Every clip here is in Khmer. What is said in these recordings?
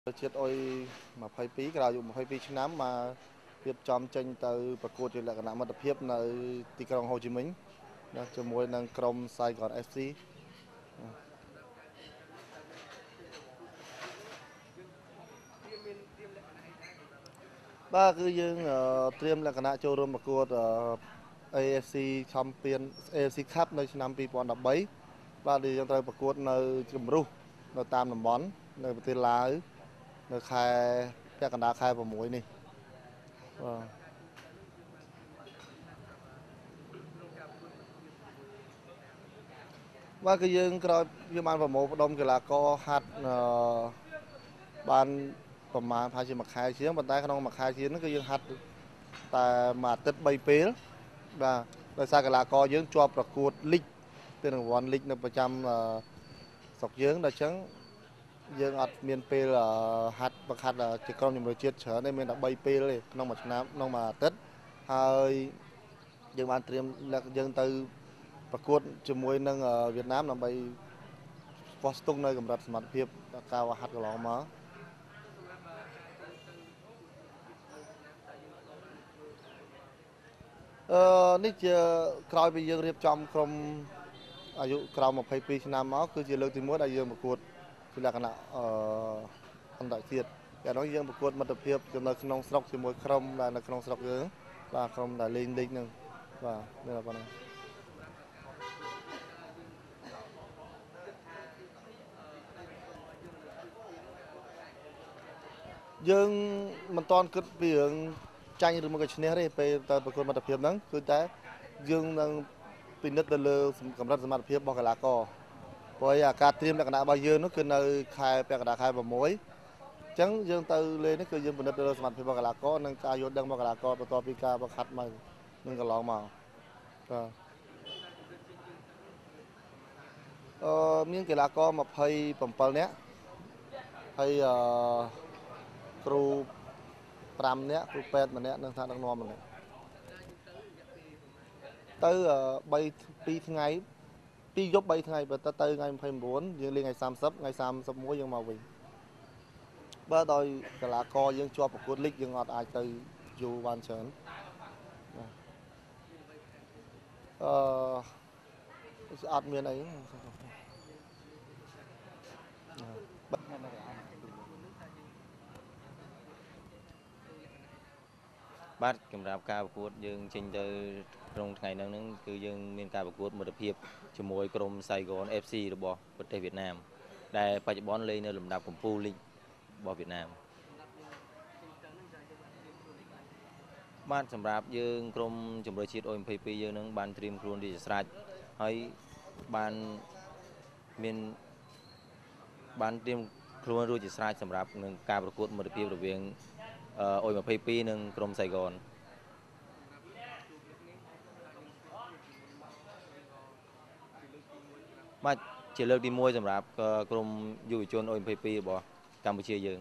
Chết ôi mà phải phí cái nào mà phải phí năm mà tiếp chom tranh từประกวด ជាលក្ខណៈមិត្តភាពនៅទីក្រុងហូជីមិញជាមួយនឹងក្រុម Saigon FC បាទគឺយើងត្រៀមលក្ខណៈចូលរួមប្រកួត AFC Champion AFC Cup នៅឆ្នាំ2013បាទយើងត្រូវប្រកួតនៅជម្រុះនៅតាមតំបន់នៅប្រទេសឡាវនៅខែពាក់កណ្ដាលខែ6នេះបាទគឺយើងក្រោយយើងបានប្រមូលផ្ដុំកីឡាករហាត់បានប្រមាណថាជាមួយខែជាងប៉ុន្តែក្នុងមួយខែជាងហ្នឹងគឺយើងហាត់តែមួយអាទិត្យ3ពេលបាទដោយសារកីឡាករយើងជាប់ប្រកួតលីកពានរង្វាន់លីកនៅប្រចាំស្រុកយើងដល់អញ្ចឹងយើងអត់មានពេលហាត់បង្ហាត់ជាក្រុមជម្រើសជាតិច្រើនទេមានតែ3ពេលទេក្នុងមួយឆ្នាំក្នុងមួយអាទិត្យហើយយើងបានត្រៀមយើងទៅប្រកួតជាមួយនឹងវៀតណាមដើម្បីស្ពស់ស្ទង់នៅកម្រិតសមត្ថភាពការហាត់កន្លងមកនេះជាក្រោយពីយើងរៀបចំក្រុមអាយុក្រោម22ឆ្នាំមកគឺជាលើកទី1ដែលយើងប្រកួតជាលក្ខណៈអន្តរជាតិតែនោះយើងប្រកួតមិត្តភាពនៅក្នុងស្រុកជាមួយក្រុមដែលនៅក្នុងស្រុកយើងបាទក្រុមដែលលេងលីកហ្នឹងបាទនេះlàប៉ុណ្ណឹងយើងមិនតាន់គិតពីរឿងចាញ់ឬមកក៏ឈ្នះទេពេលទៅប្រកួតមិត្តភាពហ្នឹងគឺតែយើងនឹងពិនិត្យទៅលើកម្រិតសមត្ថភាពរបស់កីឡាករព្រោះអាការត្រៀមលក្ខណៈរបស់យើងនោះគឺនៅខែពាក់កណ្ដាលខែ6អញ្ចឹងយើងទៅលេងនេះគឺយើងពិនិត្យទៅលើសមត្ថភាពរបស់កីឡាករនិងការយល់ដឹងរបស់កីឡាករបន្ទាប់ពីការបង្ហាត់មកនឹងកន្លងមកបាទមានកីឡាករ27នាក់ហើយគ្រូ5នាក់គ្រូពេទ្យម្នាក់និងថ្នាក់ដឹកនាំម្នាក់ទៅ2ថ្ងៃ2យប់3ថ្ងៃបើទៅថ្ងៃ29យើងលេងថ្ងៃ30ថ្ងៃ31យើងមកវិញបើដោយកីឡាករយើងជាប់ប្រកួតលីកយើងអត់អាចទៅយូរបានច្រើនអត់មានអីបាទសម្រាប់ការប្រកួតយើងចេញទៅក្នុងថ្ងៃហ្នឹងគឺយើងមានការប្រកួតមិត្តភាពជាមួយក្រុម Saigon FC របស់ប្រទេសវៀតណាមដែលបច្ចុប្បន្នលេងនៅលំដាប់កំពូលលីករបស់វៀតណាមបាទសម្រាប់យើងក្រុមជម្រើសជាតិ U22 យើងនឹងបានត្រៀមខ្លួនជាស្រេចហើយបានត្រៀមខ្លួនរួចជាស្រេចសម្រាប់នឹងការប្រកួតមិត្តភាពរវាងU22 និងក្រុម Saigon បាទជាលើកទី1សម្រាប់ក្រុមយុវជន U22 របស់កម្ពុជាយើង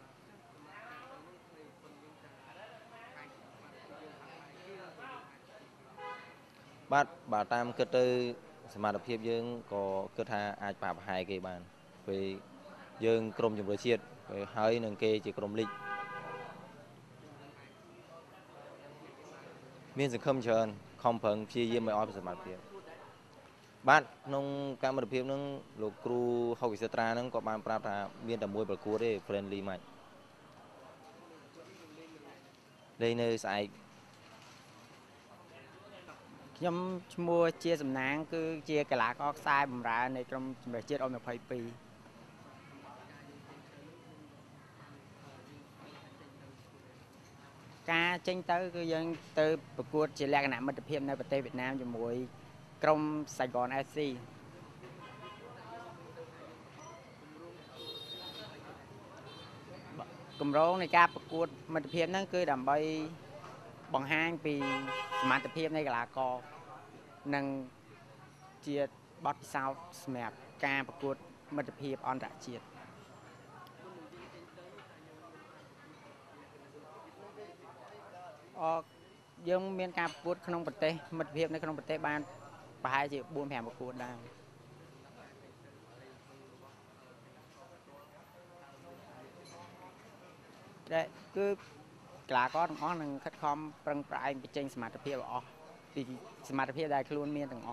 បាទបើតាមគិតទៅសមត្ថភាពយើងក៏គិតថាអាចប្រហែលគេបានពេលយើងក្រុមជម្រើសជាតិហើយនឹងគេជាក្រុមលីកមានសង្ឃឹមច្រើនខំប្រឹងព្យាយាមឲ្យអស់សមត្ថភាពបាទក្នុងកម្មវិធីហ្នឹងលោកគ្រូហុកវិសិត្រាហ្នឹងក៏បានប្រាប់ថាមានតែមួយប្រកួតទេ friendly match លេងនៅស្អែកខ្ញុំឈ្មោះជាសំណាងគឺជាកីឡាករខ្សែបម្រើនៃក្រុមជម្រើសជាតិU22ការចេញទៅគឺយើងទៅប្រកួតជាលក្ខណៈមិត្តភាពនៅប្រទេសវៀតណាមជាមួយក្រុម Saigon FC គម្រោងនៃការប្រកួតមិត្តភាពហ្នឹងគឺដើម្បីបង្ហាញពីសមត្ថភាពនៃកីឡាករនិងជាបទពិសោធន៍សម្រាប់ការប្រកួតមិត្តភាពអន្តរជាតិយើងមានការប្រកួតក្នុងប្រទេសមិត្តភាពនៅក្នុងប្រទេសបានប្រហែលជា 4-5 ប្រកួតដែរ đấy cứ là có thằng ó nâng khát khom prăng prai bị chênh smart tập hiệp ó thì smart tập hiệp đây luôn miên thằng ó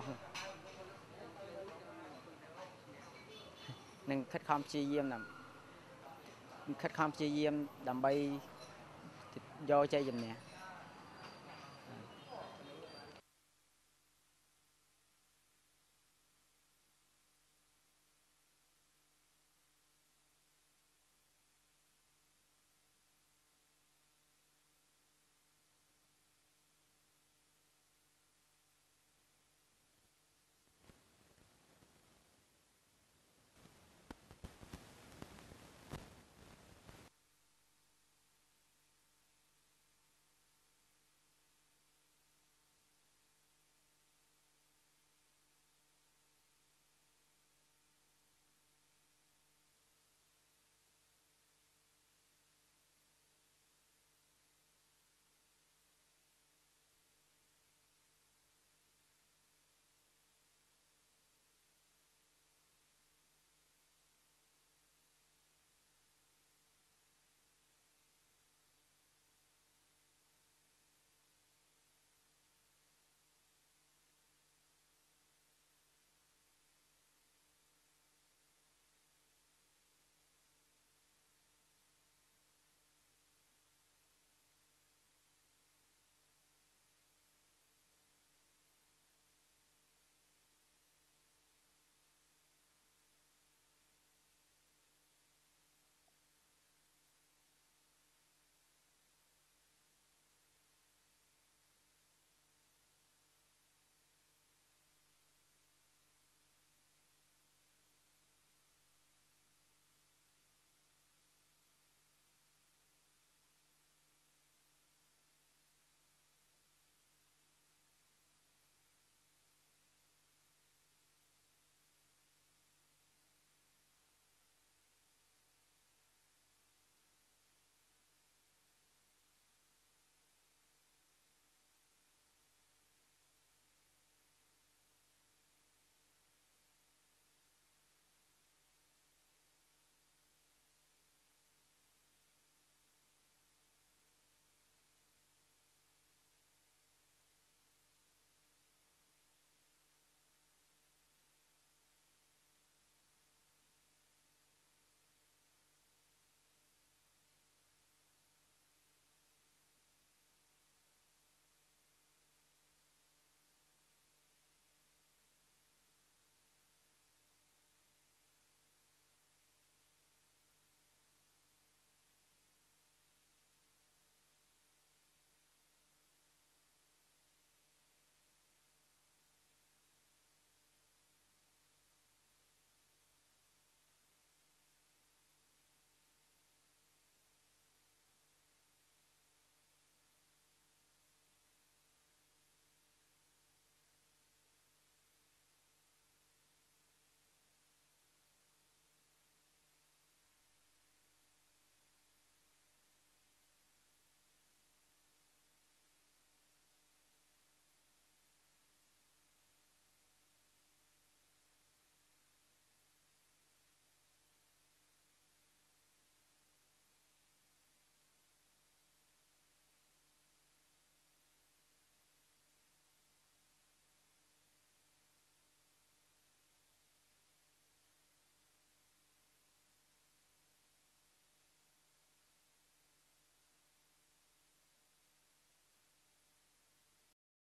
nâng khát khom chi diêm làm khát khom chi diêm đầm bay vô chơi giùm nè